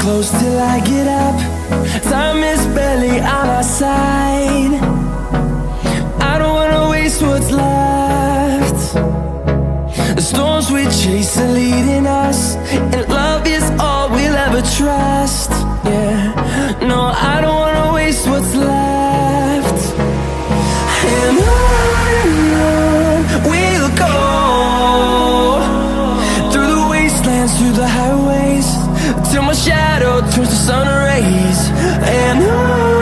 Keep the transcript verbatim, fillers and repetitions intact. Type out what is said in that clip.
close till I get up. Time is barely on our side. I don't wanna waste what's left. The storms we chase are leading us, and love is all we'll ever trust. Yeah, no, I don't wanna waste what's left. And on and on we'll go, through the wastelands, through the highways, till my shadow turns to sun rays. And on